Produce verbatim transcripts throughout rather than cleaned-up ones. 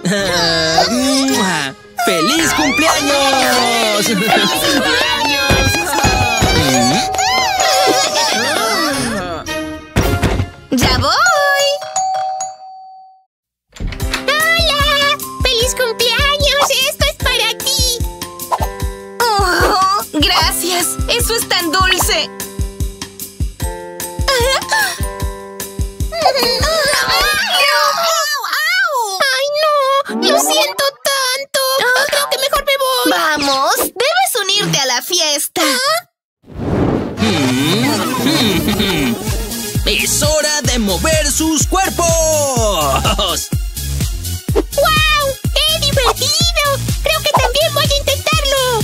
Uh, ¡Feliz cumpleaños! ¡Feliz cumpleaños! ¡Ya voy! ¡Hola! ¡Feliz cumpleaños! ¡Esto es para ti! Oh, ¡gracias! ¡Eso es tan dulce! ¡Ay, no! ¡Lo siento tanto! Creo que mejor me voy. ¡Vamos! ¡Debes unirte a la fiesta! ¡Es hora de mover sus cuerpos! ¡Guau! ¡Qué divertido! Creo que también voy a intentarlo.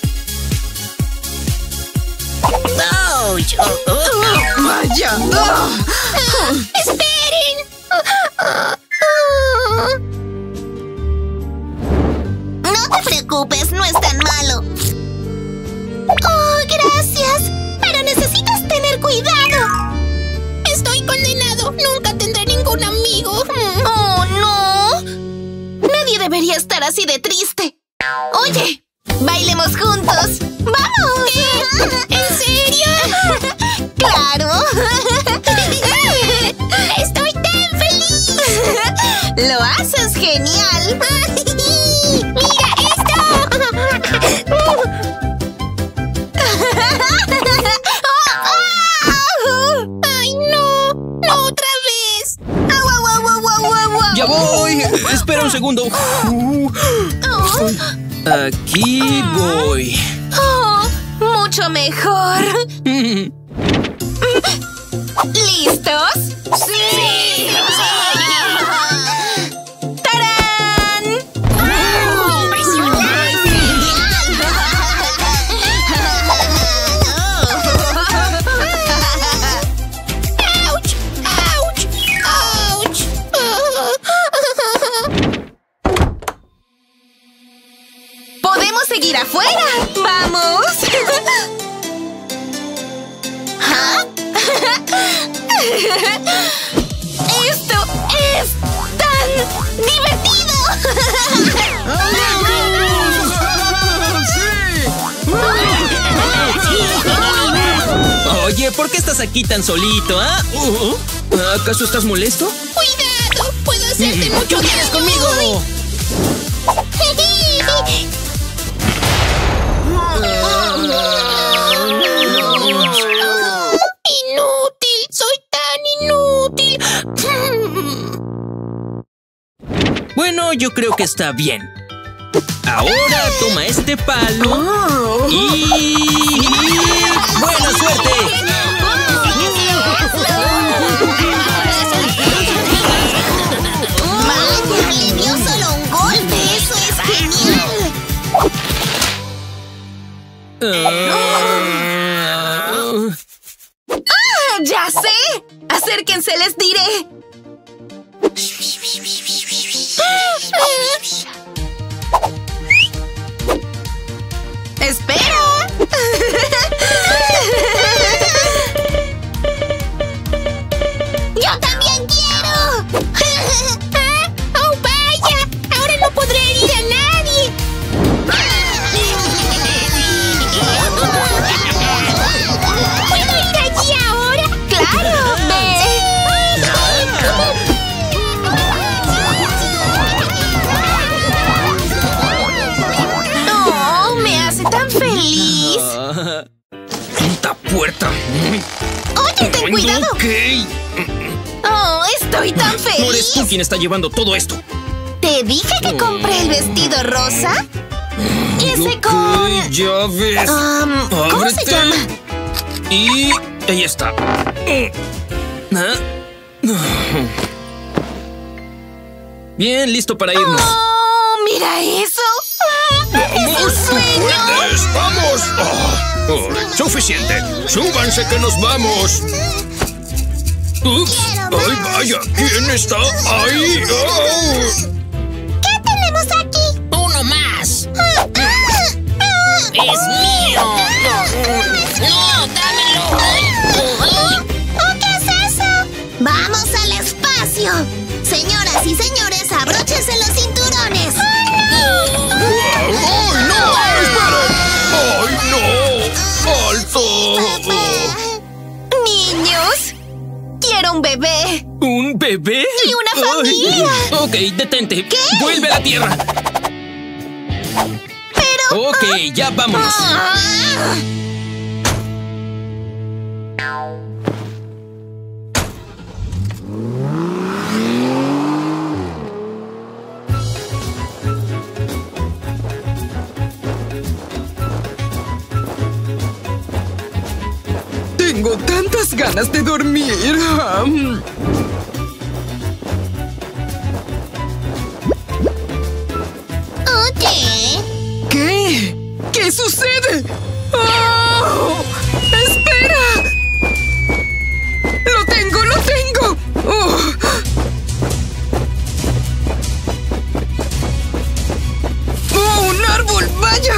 ¡Ouch! Oh, oh, oh. ¡Vaya! Ah, ¡Esperen! No te preocupes, no es tan malo. ¡Oh, gracias! Pero necesitas tener cuidado. Estoy condenado. Nunca tendré ningún amigo. ¡Oh, no! Nadie debería estar así de triste. Oye, bailemos juntos. ¡Vamos! ¿Qué? ¿En serio? ¡Claro! ¡Estoy tan feliz! ¡Lo haces genial! ¡Mira esto! ¡Ay, no! ¡No otra vez! ¡Au, au, au, au, au, au, au! ¡Ya voy! Espera un segundo. Uh, Oh, Aquí voy. oh, mucho mejor. ¿Listos? ¡Sí! ¡Tarán! ¡Auch! ¡Auch! ¡Auch! ¡Podemos seguir afuera! ¡Vamos! ¿Ah? ¡Esto es tan divertido! Oye, ¿por qué estás aquí tan solito, ah? Uh, ¿Acaso estás molesto? ¡Cuidado! ¡Puedo hacerte mucho ¿Qué quieres daño! conmigo? ¡Inútil! ¡Soy tan inútil! Bueno, yo creo que está bien. Ahora toma este palo y... ¡buena suerte! ¡Vaya! ¡Le dio solo un golpe! ¡Eso es genial! Ah, ¡Ah, ya sé! ¡Acérquense, les diré! ¡Espera! ¡Yo también quiero! ¡Oh, vaya! ¡Ahora no podré herir a nadie! ¿Puedo ir allí ahora? ¡Claro! ¡Ve! ¡Oh, me hace tan feliz! ah, ¡Puta puerta! ¡Oye, ten cuidado! Ok. ¡Oh, estoy tan No eres tú feliz! quien está llevando todo esto. ¿Te dije que compré el vestido rosa? Ese Ok, con... ya ves. Um, ¿Cómo se Ábrete. llama? Y ahí está. ¿Ah? Bien, listo para irnos. ¡Oh, mira eso! ¡Es un sueño! ¡Puedes! ¡Vamos! Oh, oh, ¡suficiente! ¡Súbanse que nos vamos! ¡Ups! ¡Ay, vaya! ¿Quién está ahí? Oh. ¿Qué tenemos aquí? ¡Uno más! ¡Es mío! ¡No, dámelo! ¿Oh, qué es eso? ¡Vamos al espacio! Señoras y señores, abróchense los cinturones. bebé? ¡Y una familia! Ay. Ok, detente. ¿Qué? ¡Vuelve a la tierra! Pero... Ok, ya vámonos. Ah. Tengo tantas ganas de dormir. Oye. ¿Qué? ¿Qué sucede? ¡Oh! ¡Espera! ¡Lo tengo, lo tengo! ¡Oh! ¡Oh, un árbol! ¡Vaya!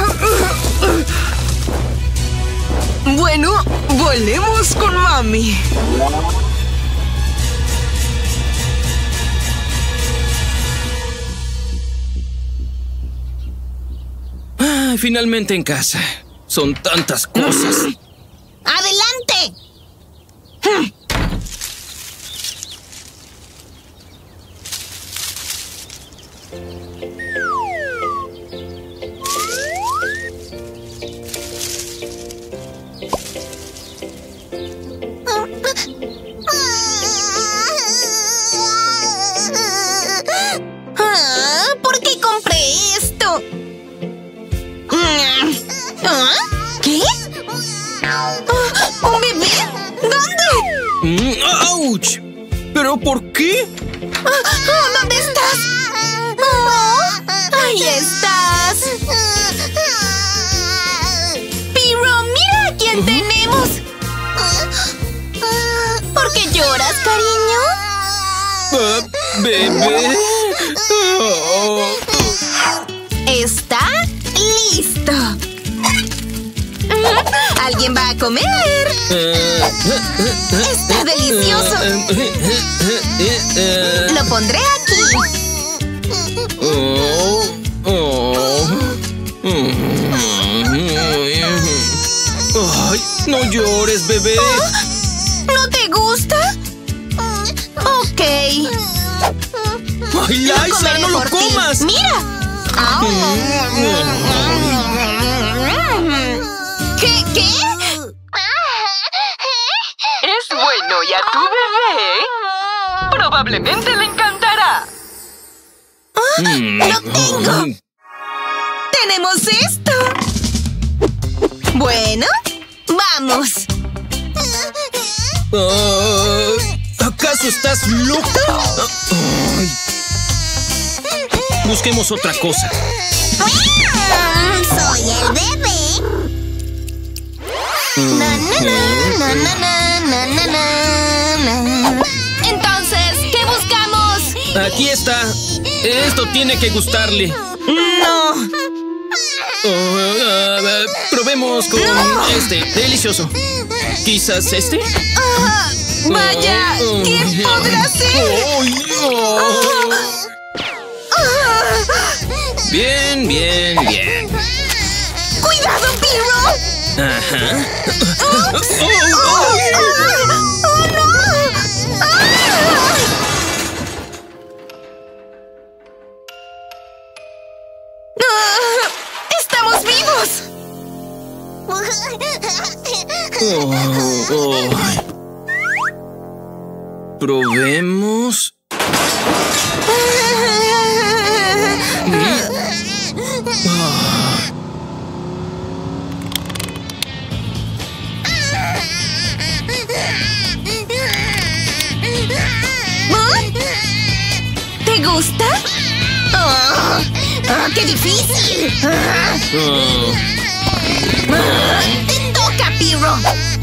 Bueno, volemos con mami. Ah, finalmente en casa. Son tantas cosas. ¡Adelante! Ah, ¿por qué compré esto? ¿Ah? ¿Qué? Ah, ¿un bebé? ¿Dónde? Mm, ¡Auch! ¿Pero por qué? Ah, ah, ¿dónde estás? Oh, ahí estás. Piro, mira a quién tenemos. ¿Por qué lloras, cariño? Ah, ¿bebé? Oh. Está listo. ¿Alguien va a comer? Está delicioso. Lo pondré aquí. Oh, oh. Ay, no llores, bebé. ¿No te gusta? Ok. Ay, Lo Liza, comeré no lo por ti. comas. ¡Mira! ¿Qué? ¿Qué? Es bueno y a tu bebé probablemente le encantará. ¡Lo tengo! ¡Tenemos esto! Bueno, vamos. Ah, ¿acaso estás loca? Ay. Busquemos otra cosa. Soy el bebé. Na, na, na, na, na, na, na, na, na. Entonces, ¿qué buscamos? Aquí está. Esto tiene que gustarle. No. Oh, ah, ah, probemos con No. este. Delicioso. ¿Quizás este? Ah, vaya, ¿qué podrá ser? Ay, oh. Bien, bien, bien. ¡Cuidado, Piro! Ajá. ¡Oh! Oh, ¡Oh, oh. no! ¡Ah! ¡Ah! ¡Estamos vivos! Oh, oh. Probemos. ¿Te gusta? ¡Ah! ¡Ah, qué difícil! ¡Ah! Oh. ¡Ah! ¡Te toca, Piro!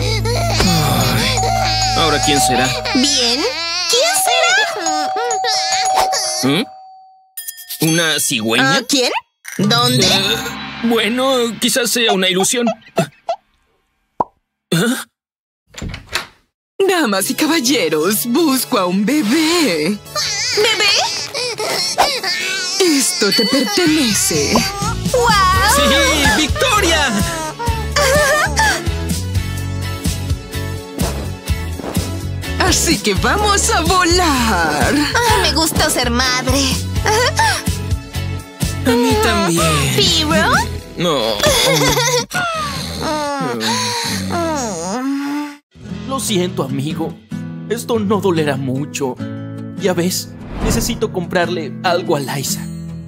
Ahora, ¿quién será? Bien. ¿Quién será? ¿Mm? ¿Una cigüeña? ¿Ah, ¿Quién? ¿Dónde? Eh, bueno, quizás sea una ilusión. ¿Ah? Damas y caballeros, busco a un bebé. ¿Bebé? Esto te pertenece. ¡Wow! ¡Sí! ¡Victoria! Así que vamos a volar. Ay, me gustó ser madre. A mí también. ¿Piro? No. Lo siento, amigo. Esto no dolerá mucho. Ya ves, necesito comprarle algo a Liza.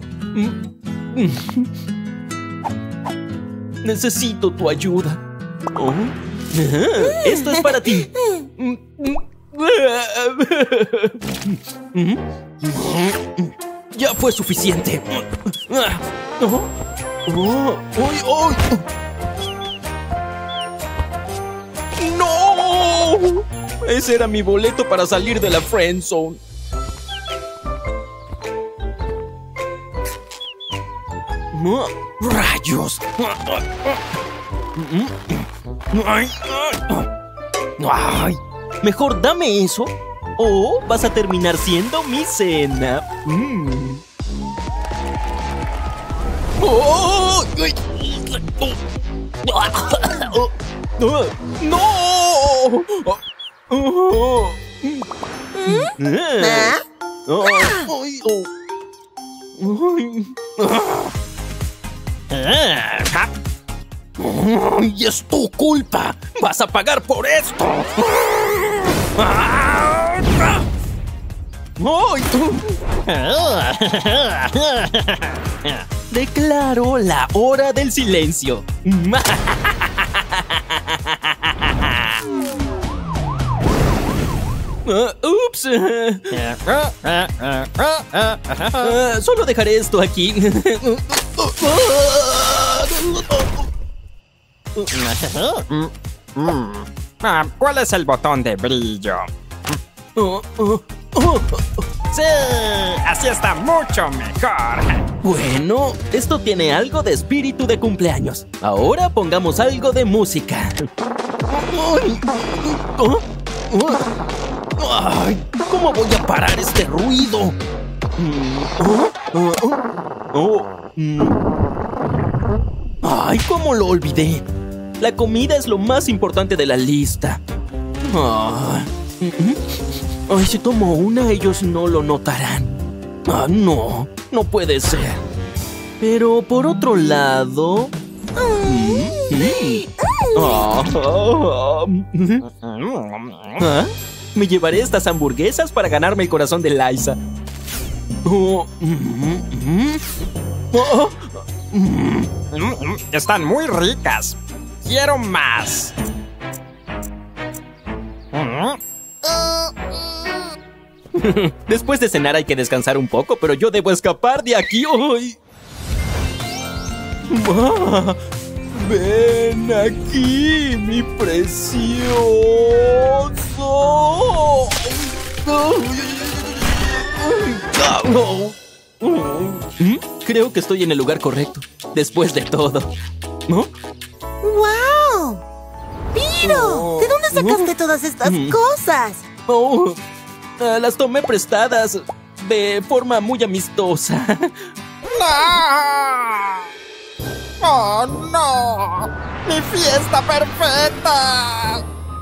Necesito tu ayuda. Oh. Esto es para ti. Ya fue suficiente. Oh. Oh. ¡Ay, ay! ¡No! Ese era mi boleto para salir de la friend zone. ¡Rayos! ¡Ay! ¡Ay! Mejor dame eso o vas a terminar siendo mi cena. Mm. ¡Oh! ¡Ay! ¡Oh! ¡No! Oh. ¿Ah? Oh. Ay, oh. Ay, es tu culpa. Vas a pagar por esto. Declaro la hora del silencio. Uh, ups. Uh, solo dejaré esto aquí. ¿Cuál es el botón de brillo? Sí, así está mucho mejor. Bueno, esto tiene algo de espíritu de cumpleaños. Ahora pongamos algo de música. Ay, ¿cómo voy a parar este ruido? Ay, ¿cómo lo olvidé? La comida es lo más importante de la lista. Ay, Ay si tomo una, ellos no lo notarán. Ah, no, no puede ser. Pero por otro lado... ¿Ah? Me llevaré estas hamburguesas para ganarme el corazón de Liza. Oh. Oh. Están muy ricas. Quiero más. Después de cenar hay que descansar un poco, pero yo debo escapar de aquí hoy. Ma, ven aquí, mi precioso. Creo que estoy en el lugar correcto, después de todo. ¿No? ¡Wow! ¡Piro! ¿De dónde sacaste todas estas cosas? Oh, uh, las tomé prestadas de forma muy amistosa. ¡No! ¡Oh, no! ¡Mi fiesta perfecta!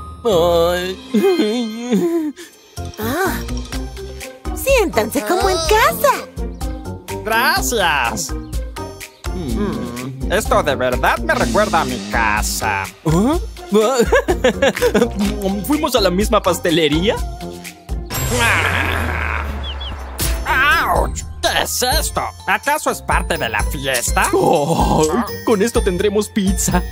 Ay. Ah, siéntanse como en casa. ¡Gracias! Mm, esto de verdad me recuerda a mi casa. ¿Ah? ¿Fuimos a la misma pastelería? ¡Auch! ¿Qué es esto? ¿Acaso es parte de la fiesta? Oh, con esto tendremos pizza.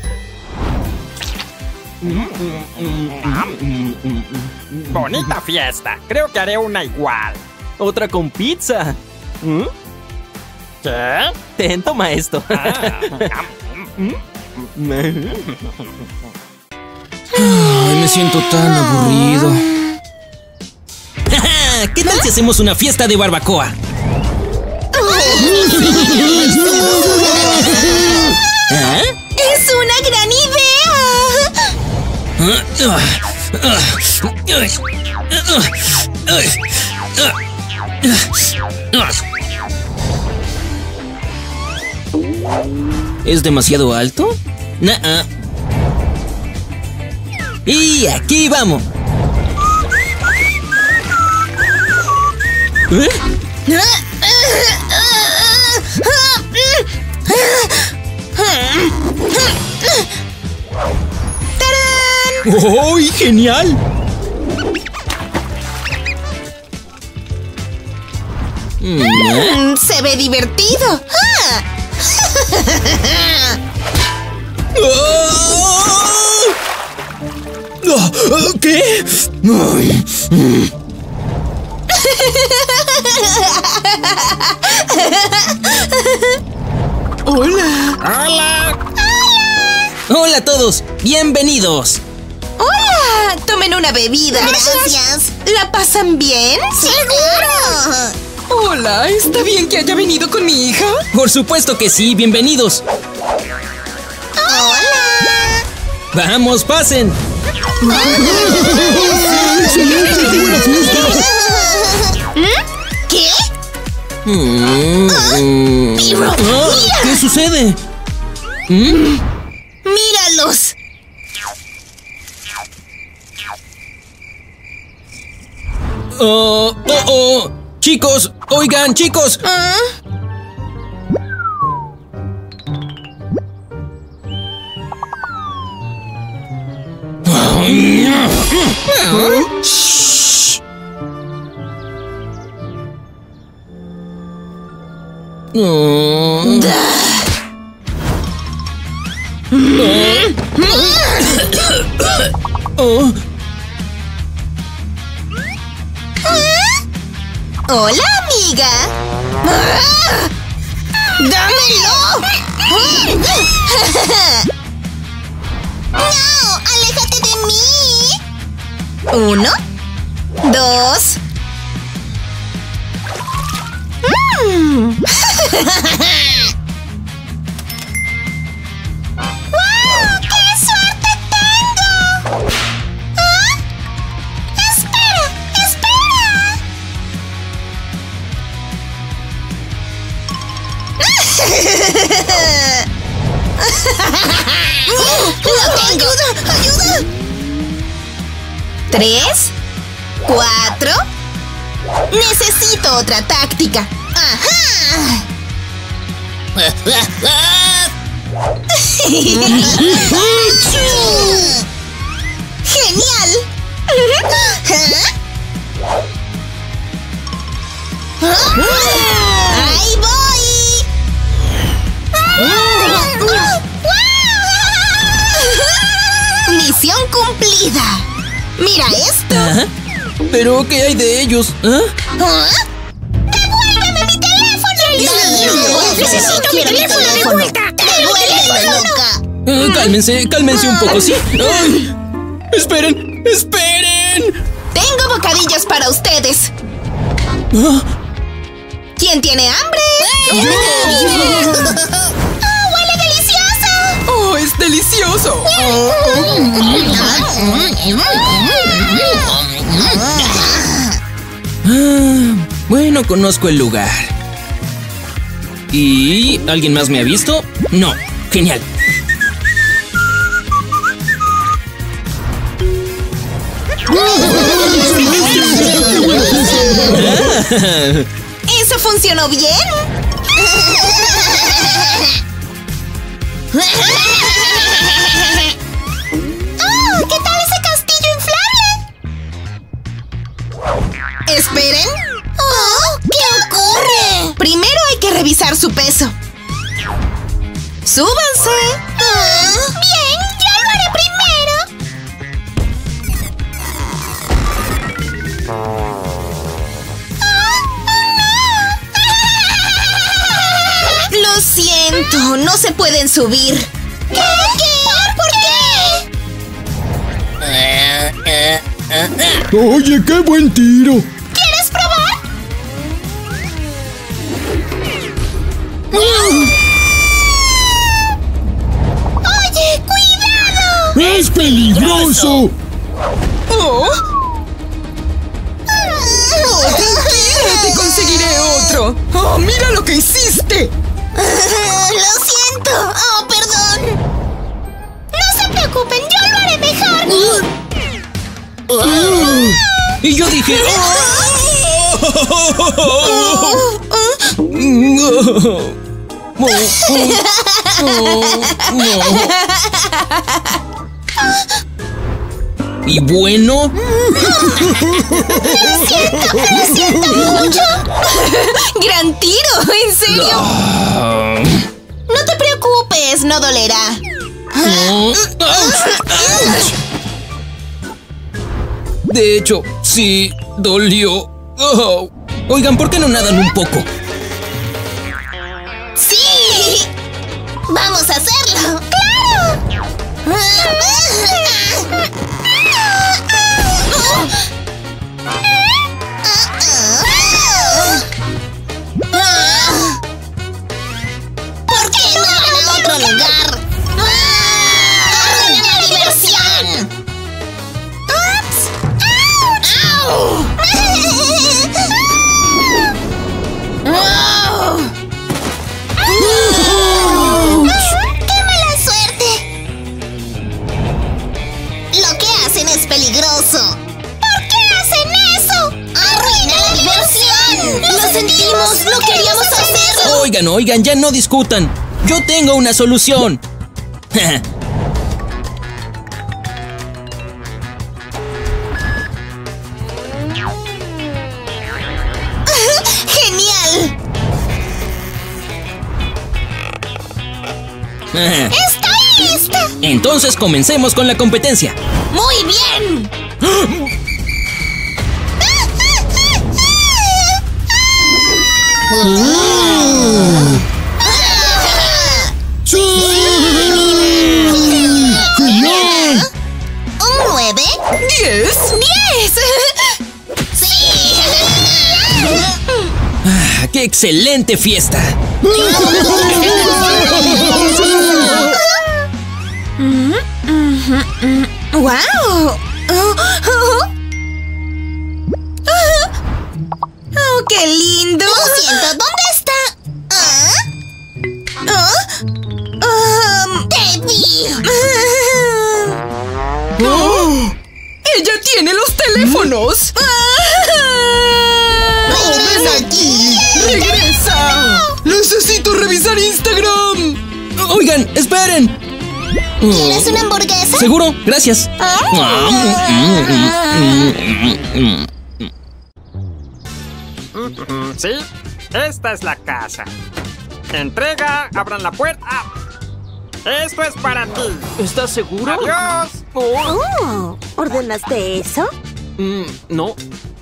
Bonita fiesta. Creo que haré una igual. Otra con pizza. ¿Mm? ¿Qué? Ten, toma esto. Ay, me siento tan aburrido. ¿Qué tal si hacemos una fiesta de barbacoa? ¿Ah? ¡Es una gran idea! ¿Es demasiado alto? Nah-uh. Y aquí vamos. ¿Eh? ¡Tarán! ¡Oh, genial! Mm, se ve divertido. ¡Ah! ¿Qué? Hola. ¡Hola! Hola a todos, bienvenidos. ¡Hola! Tomen una bebida. Gracias. ¿La pasan bien? ¡Seguro! Hola, ¿está bien que haya venido con mi hija? Por supuesto que sí, bienvenidos. ¡Hola! Vamos, pasen. ¿Qué? Mm, Pirro, ah, ¿qué sucede? ¿Mm? ¡Míralos! Oh, oh, oh. Chicos, oigan, chicos. ¿Ah? Shh. Oh. Oh. ¡Hola, amiga! ¡Ah! ¡Dámelo! ¡No! ¡Aléjate de mí! Uno, dos. Mm. ¡Wow! ¡Qué suerte tengo! ¿Ah? ¡Espera! ¡Espera! ¡Lo tengo! ¡Ayuda! ¡Ayuda! Tres, cuatro. Necesito otra táctica. ¡Ajá! ¡Genial! ¡Ahí voy! ¡Misión cumplida! ¡Mira esto! ¿Ah? ¿Pero qué hay de ellos? ¿Ah? ¿Ah? ¡Devuélveme mi teléfono! ¡Necesito mi teléfono de vuelta! ¡Devuélvemelo, loca! Ah, cálmense, cálmense un poco, ¿sí? ¡Ay! ¡Esperen! ¡Esperen! Tengo bocadillos para ustedes. Ah, ¿Quién tiene hambre? ¡Oh, huele delicioso! ¡Oh, es delicioso! ah, bueno, conozco el lugar. ¿Y alguien más me ha visto? No. Genial. ¿Eso funcionó bien? ¡Oh! ¿Qué tal ese castillo inflable? Esperen. ¡Oh! ¿Qué ocurre? Primero hay que revisar su peso. ¡Súbanse! Ah, bien, yo lo haré primero. Lo siento, no se pueden subir. ¿Qué? ¿Qué? ¿Por qué? Oye, qué buen tiro. ¿Quieres probar? ¡Oye, cuidado! ¡Es peligroso! ¡Oh! ¡Oh, tranquila! ¡Te conseguiré otro! ¡Oh, mira lo que hiciste! Lo siento. Oh, perdón. No se preocupen, yo lo haré mejor. Y yo dije... ¡Oh! Y bueno... ¡Lo siento! ¡Lo siento mucho! ¡Gran tiro! ¿En serio? Ah. No te preocupes, no dolerá. Oh, ouch, ouch. De hecho, sí, dolió. Oh. Oigan, ¿por qué no nadan un poco? ¡Sí! ¡Vamos a hacerlo! ¡Claro! ¿Por qué no van a otro lugar? ¡Arruinan la diversión! ¡Ups! ¡Au! ¡Qué mala suerte! Lo que hacen es peligroso. ¿Por qué hacen eso? ¡Arruina la diversión! ¡Lo sentimos! ¡No queríamos hacerlo! Oigan, oigan, ya no discutan. Yo tengo una solución. ¡Genial! ¡Estoy lista! Entonces comencemos con la competencia. ¡Muy bien! ¿Un nueve? ¡Diez! ¡Diez! ¡Sí! Ah, ¡qué excelente fiesta! ¡Wow! Oh, oh. ¡Oh, qué lindo! Lo siento, ¿dónde está? ¿Ah? ¿Ah? Um, ¡Te vi! ¡Oh! ¡Ella tiene los teléfonos! ¡Regresa aquí! ¡Regresa! ¡Necesito revisar Instagram! Oigan, esperen. ¿Quieres una hamburguesa? ¿Seguro? Gracias. ¿Sí? Esta es la casa. Entrega, abran la puerta. Esto es para ti. ¿Estás seguro? Adiós. Oh. Oh, ¿ordenaste eso? Mm, no.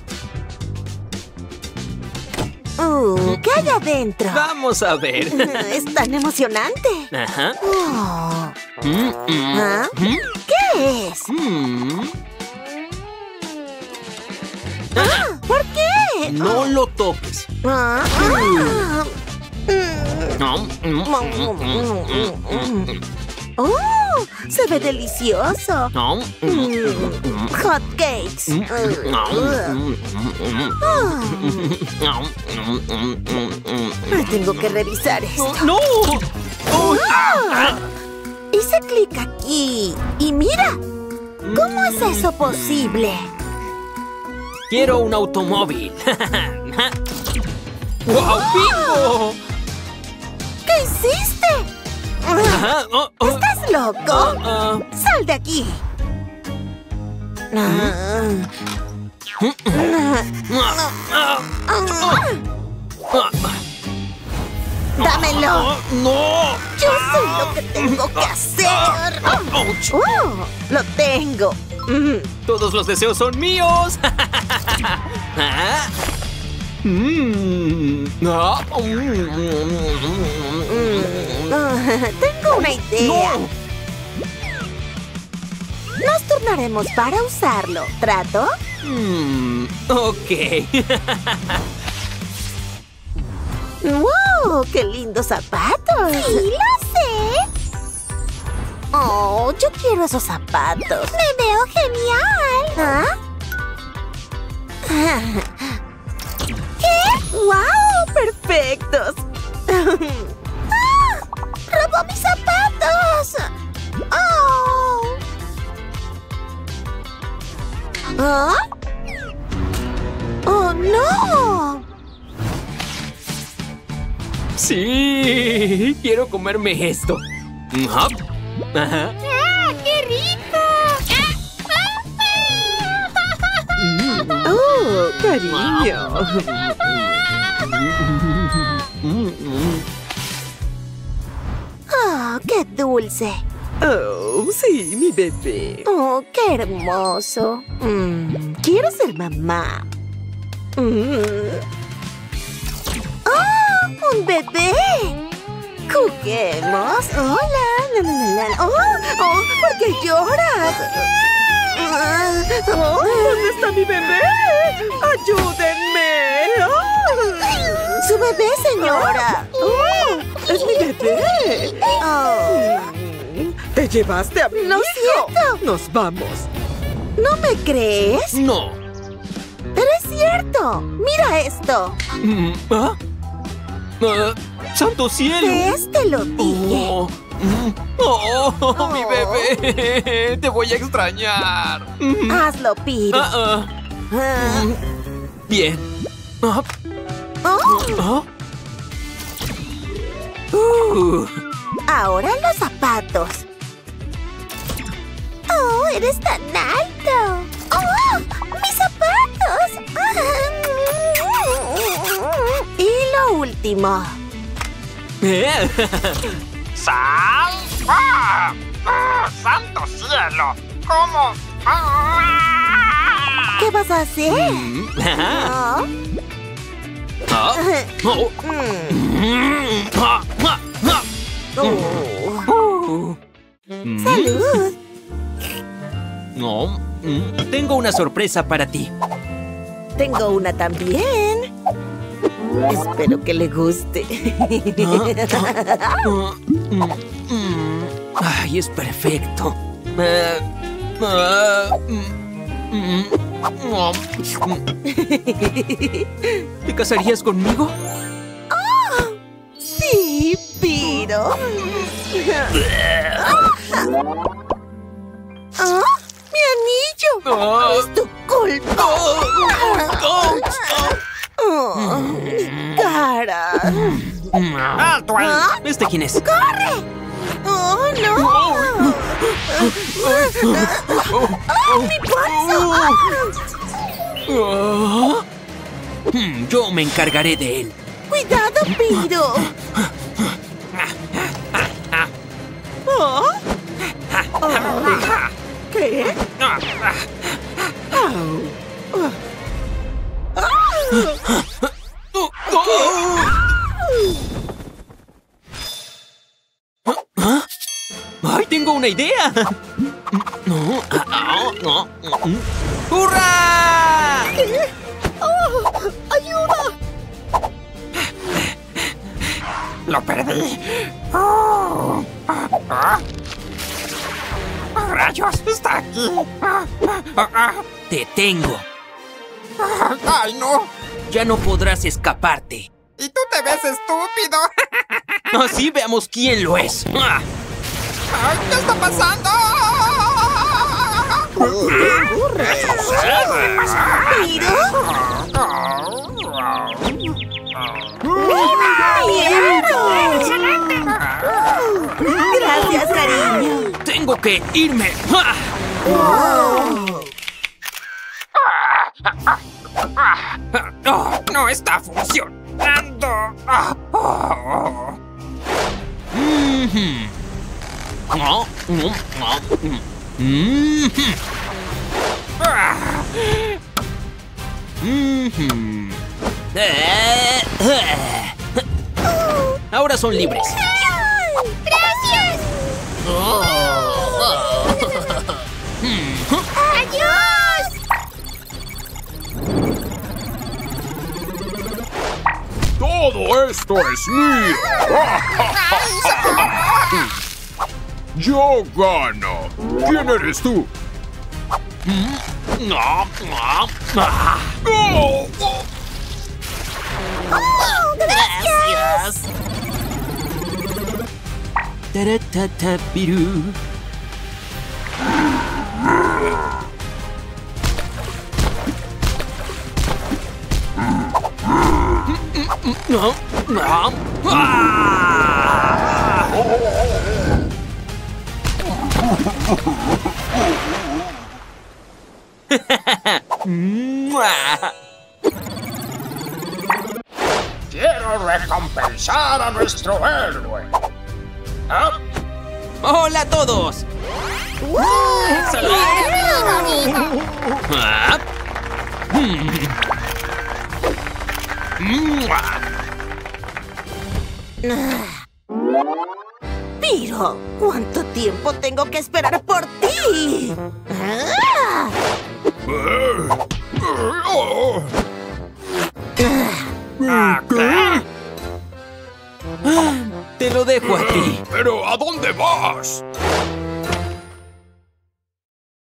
Uh, ¿qué hay adentro? Vamos a ver. Es tan emocionante. Ajá. Oh. Mm, mm, ¿Ah? mm, ¿Qué es? mm. Ah, ¿por qué? No lo toques. Ah, ah. No. Mm, mm, mm, mm, Oh, se ve delicioso. no. Mm, hot cakes. Mm, Uh, no. uh. Mm, mm, Ah, no. Mm, mm, mm, mm. tengo que revisar esto. ¡No! Uy. Ah, hice clic aquí. Y mira, ¿cómo es eso posible? Quiero un automóvil. ¡Wow! ¡Bingo! ¿Qué hiciste? Ajá. Oh, oh. ¿Estás loco? Ah, ¡Sal de aquí! Ah. ah, ah, Ah. ah. ¡Dámelo! ¡No! Yo sé lo que tengo que hacer. Ouch. ¡Oh! ¡Lo tengo! Mm. Todos los deseos son míos. Ah. Mm. Ah. Ah, tengo una idea. No. Nos turnaremos para usarlo. ¿Trato? Mm, ok. ¡Wow! ¡Qué lindos zapatos! ¡Sí, lo sé! ¡Oh! Yo quiero esos zapatos. ¡Me veo genial! ¿Ah? ¿Qué? ¡Wow! ¡Perfectos! ¡Ah! ¡Robó mis zapatos! ¡Oh! ¿Ah? ¡Oh, no! Sí, quiero comerme esto. Ajá. Ajá. ¡Ah, qué rico! ¡Oh, cariño! ¡Oh, qué dulce! ¡Oh, sí, mi bebé! ¡Oh, qué hermoso! Mm, quiero ser mamá. Mm. ¡Oh, un bebé! ¡Juguemos! ¡Hola! La, la, la, la. ¡Oh! ¡Oh! ¿Por qué lloras? Ah, ¡Oh! ¿Dónde está mi bebé? ¡Ayúdenme! ¡Oh! ¡Su bebé, señora! ¡Oh! ¡Es mi bebé! Oh. ¡Te llevaste a mi ¡Lo hijo! siento! ¡Nos vamos! ¿No me crees? No. ¡Pero es cierto! ¡Mira esto! Mm, ¿Ah? Ah, ¡Santo cielo! ¿Ves? Te lo dije. Oh, mm, oh, Oh. mi bebé. Te voy a extrañar. Mm, Hazlo, Piro. ah, ah, Ah. bien. Ah, Oh, ah. Uh, ahora los zapatos. ¡Oh, eres tan alto! ¡Oh, mis zapatos! Y lo último. eh. ¡Sal! ¡Ah! ¡Ah! ¡Santo cielo! ¿Cómo? ¡Ah! ¿Qué vas a hacer? Mm, ah, Oh. ah, oh, Mm. mm, ah, ah, ah. Oh. Uh, mm, ¡Salud! No, mm, tengo una sorpresa para ti. Tengo una también. Espero que le guste. Ah, ah, mm, mm. Ay, es perfecto. Ah, ah, mm, mm, oh, mm. ¿Te casarías conmigo? Sí, Piro. ¡Ah! ¡Mi anillo! Ah. ¡Es tu culpa! Oh, Oh, mi cara. mm, ah. ¡Alto ahí! ¿Ah? ¿Este quién es? ¡Corre! ¡Oh, no! ¡Oh, mi bolso! Ah. Hmm, yo me encargaré de él. ¡Cuidado, Piro! ¿Oh? Oh. ¿Qué? Ah, ah. Oh. ¿Ah? ¡Ay, tengo una idea! No, ah, ah, no, mm. ¡Hurra! ¡Oh! ¡Ayuda! ¡Lo perdí! Oh, ah, ah. ¡Rayos! ¡Está aquí! Ah, ah, ah, Te tengo. ah. ¡Ay, no! Ya no podrás escaparte. ¡Y tú te ves estúpido! Así veamos quién lo es. Ah. ¡Ay, qué está pasando! ¿Piro? Gracias, cariño. Tengo que irme. Ah. Oh, no está funcionando. Ah, oh. Mhm. Oh, mm, oh, mm. Mhm. Ah. Mhm. Eh, eh. Ahora son libres. ¡Gracias! ¡Adiós! Todo esto es mío. Yo gano. ¿Quién eres tú? No, no. Ah. ¡Oh! ¡Oh, gracias! Taratatapiru. No. Ah, ah. Quiero recompensar a nuestro héroe. ¿Ah? ¡Hola a todos! Ah. Mm. Piro, ¿cuánto tiempo tengo que esperar por ti? ¡Ah! ¿Qué? Te lo dejo a ti. ¿Pero a dónde vas?